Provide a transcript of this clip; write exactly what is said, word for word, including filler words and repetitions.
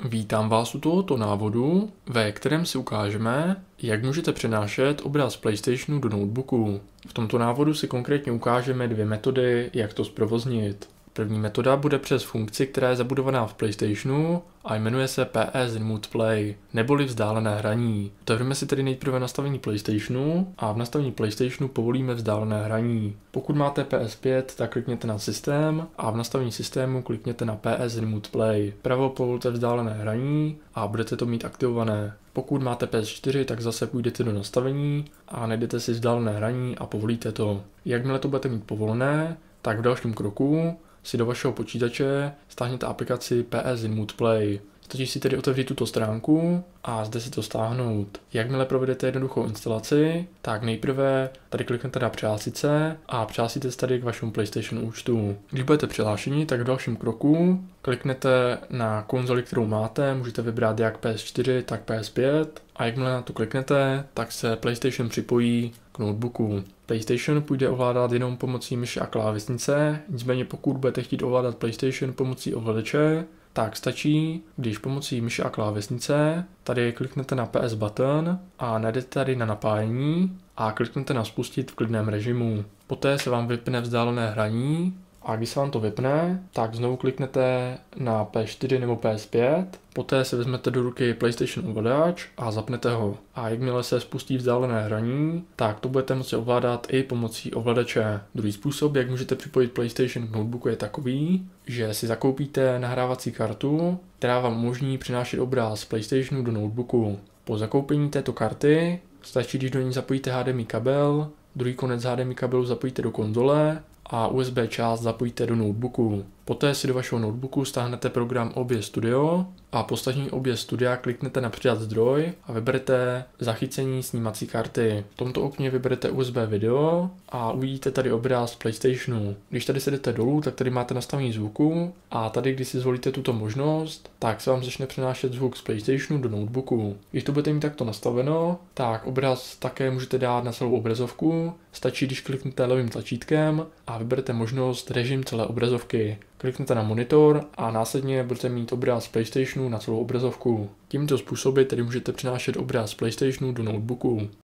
Vítám vás u tohoto návodu, ve kterém si ukážeme, jak můžete přenášet obraz PlayStationu do notebooku. V tomto návodu si konkrétně ukážeme dvě metody, jak to zprovoznit. První metoda bude přes funkci, která je zabudovaná v PlayStationu a jmenuje se P S Remote Play, neboli vzdálené hraní. Otevřeme si tedy nejprve nastavení PlayStationu a v nastavení PlayStationu povolíme vzdálené hraní. Pokud máte P S pět, tak klikněte na systém a v nastavení systému klikněte na P S Remote Play. Pravo povolte vzdálené hraní a budete to mít aktivované. Pokud máte P S čtyři, tak zase půjdete do nastavení a najdete si vzdálené hraní a povolíte to. Jakmile to budete mít povolené, tak v dalším kroku si do vašeho počítače stáhněte aplikaci P S Remote Play. Stačí si tedy otevřít tuto stránku a zde si to stáhnout. Jakmile provedete jednoduchou instalaci, tak nejprve tady kliknete na přihlásit se a přihlásíte se tady k vašemu PlayStation účtu. Když budete přihlášeni, tak v dalším kroku kliknete na konzoli, kterou máte, můžete vybrat jak P S čtyři, tak P S pět a jakmile na to kliknete, tak se PlayStation připojí k notebooku. PlayStation půjde ovládat jenom pomocí myši a klávesnice, nicméně pokud budete chtít ovládat PlayStation pomocí ovladače, tak stačí, když pomocí myši a klávesnice tady kliknete na P S button a najdete tady na napájení a kliknete na spustit v klidném režimu. Poté se vám vypne vzdálené hraní a když se vám to vypne, tak znovu kliknete na P S čtyři nebo P S pět, poté si vezmete do ruky PlayStation ovladač a zapnete ho. A jakmile se spustí vzdálené hraní, tak to budete moci ovládat i pomocí ovladače. Druhý způsob, jak můžete připojit PlayStation k notebooku, je takový, že si zakoupíte nahrávací kartu, která vám umožní přinášet obraz PlayStationu do notebooku. Po zakoupení této karty stačí, když do ní zapojíte H D M I kabel, druhý konec H D M I kabelu zapojíte do konzole a U S B část zapojíte do notebooku. Poté si do vašeho notebooku stáhnete program O B S Studio a po stažení O B S Studia kliknete na přidat zdroj a vyberete zachycení snímací karty. V tomto okně vyberete U S B video a uvidíte tady obraz PlayStationu. Když tady se jdete dolů, tak tady máte nastavení zvuku a tady, když si zvolíte tuto možnost, tak se vám začne přenášet zvuk z PlayStationu do notebooku. Když to budete mít takto nastaveno, tak obraz také můžete dát na celou obrazovku. Stačí, když kliknete levým tlačítkem a vyberete možnost režim celé obrazovky. Kliknete na monitor a následně budete mít obraz PlayStationu na celou obrazovku. Tímto způsoby tedy můžete přenášet obraz PlayStationu do notebooku.